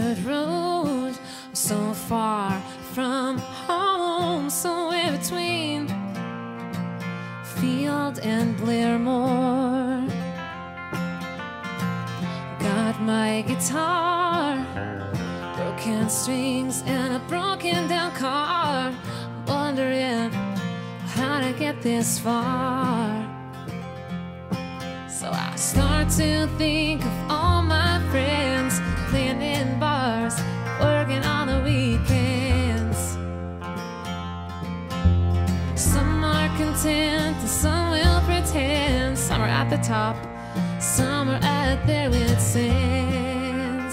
dirt road, so far from home, somewhere between Field and Blairmore. Got my guitar, broken strings, and a broken down car. Wondering how to get this far. So I start to think of all my friends playing in bars, working on the weekends. Some are content and some will pretend. Some are at the top, some are at their wits' ends.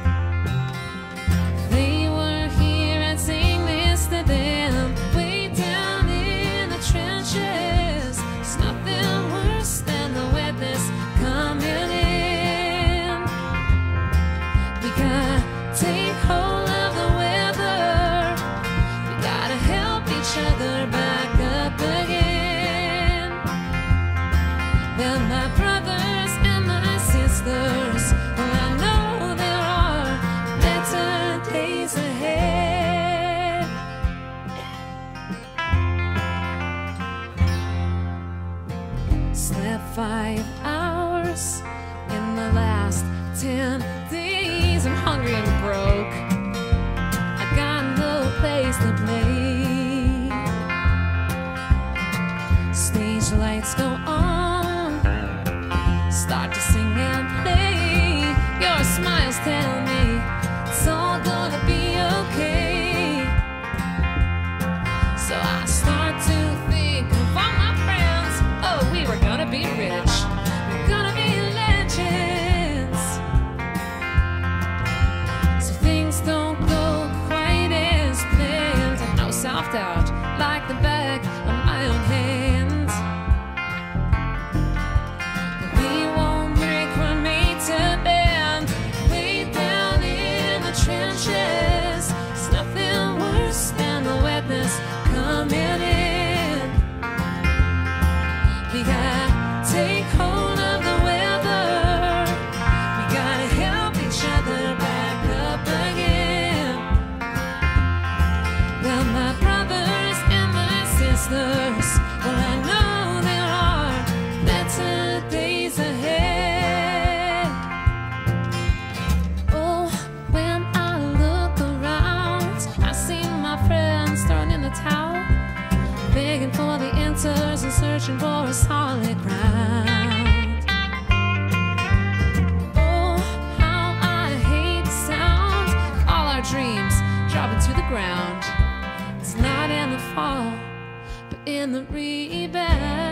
They were here, I'd sing this to them. Way down in the trenches, there's nothing worse than the wetness coming in. We gotta take hold of the weather. We gotta help each other back up again. Well, my brothers and my sisters, well, I know there are better days ahead. Slept 5 hours in the last 10 days. I'm hungry and broke. I got no place to play. Stage lights go on, start to sing and play. Your smiles tell me it's all gonna be okay. So I start to think of all my friends. Oh, we were gonna be rich, we're gonna be legends. So things don't go quite as planned. I know self-doubt like the back of my own hand. We won't break, we're made to bend. Way down in the trenches, there's nothing worse than the wetness coming in. We gotta take hold of the weather. We gotta help each other back up again. Well, my brothers and my sisters, well, I know there are better days ahead. Oh, when I look around, I see my friends throwing in the towel, begging for the answers and searching for a solid ground. Oh, how I hate the sound of all our dreams dropping to the ground. It's not in the fall, but in the rebound.